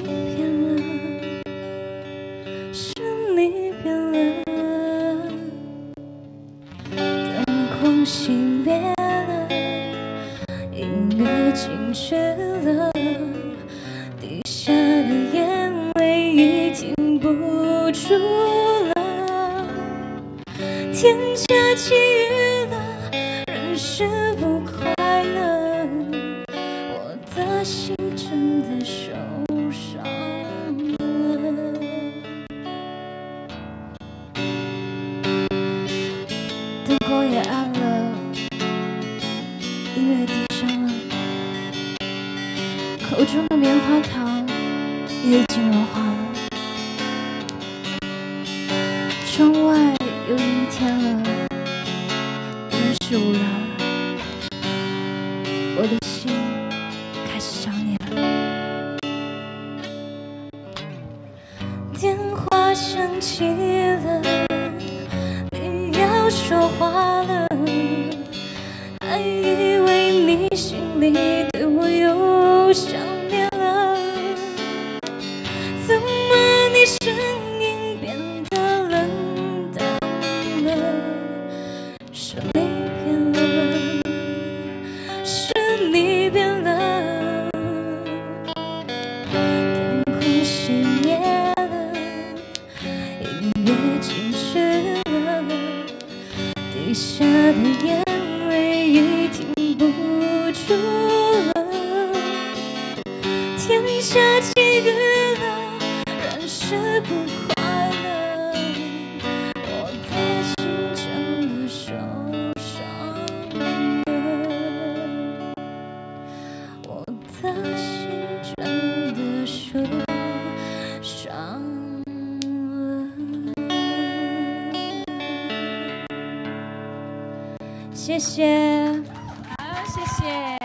变了，是你变了，灯光熄灭了，音乐静止了，滴下的眼泪已停不住了，天下起雨了，人是不快乐，我的心真的受伤了。灯光也暗了，音乐低声了，口中的棉花糖也已经融化了。窗外有阴天了，人是无聊了，我的心开始想你了。电话响起了，你要说话了，还以为你心里对我又想念了，怎么你声音变得冷淡了？是你变了，是你变了，灯光熄灭了，音乐静止了，滴下的眼泪已停不住了，天下起雨了，人是不快乐，我的心真的受伤了，我的心真的受伤了。谢谢，好，谢谢。